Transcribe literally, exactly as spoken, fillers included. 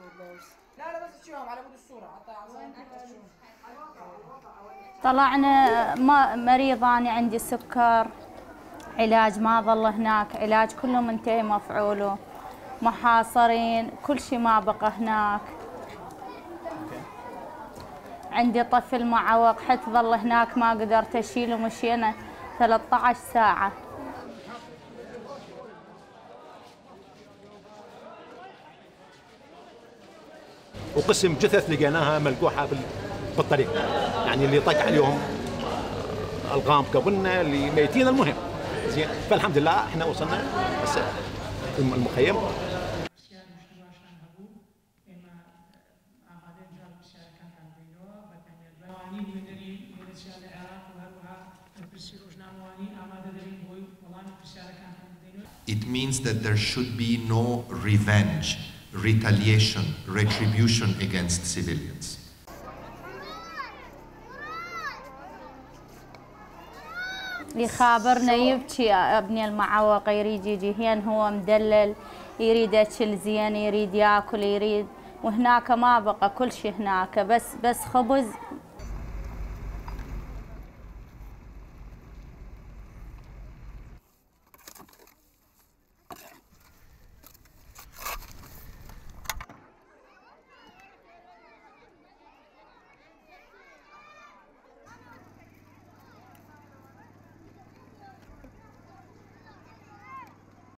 لا لا بس تشوفهم على مود الصورة حتى طلعنا ما مريضة، أنا عندي سكر، علاج ما ظل هناك، علاج كله منتهي مفعوله، محاصرين، كل شيء ما بقى هناك. عندي طفل معوق، حتى ظل هناك ما قدرت أشيله، مشينا ثلاثة عشر ساعة. وقسم جثث لقيناها ملقوحة بالطريق، يعني اللي طق عليهم الغام قبلنا، اللي ميتين، المهم زين. فالحمد لله احنا وصلنا بس المخيم. It means that there should be no revenge, retaliation, retribution against civilians. يخابرنا يبكي ابني المعوق، يريد يجي هين، هو مدلل، يريد اكل زين، يريد ياكل، يريد، وهناك ما بقى كل شيء هناك، بس بس خبز